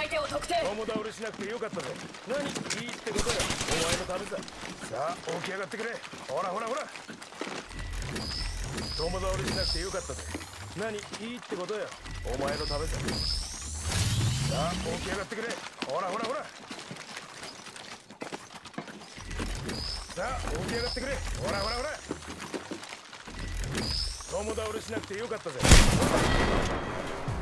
相手を特定。 共倒れしなくてよかったぜ。何いいってことよ。お前のためさ。さあ起き上がってくれ。ほらほらほら。共倒れしなくてよかったぜ。何いいってことよ。お前のためさ。さあ起き上がってくれ。ほらほらほら。さあ起き上がってくれ。ほらほらほら。共倒れしなくてよかったぜ。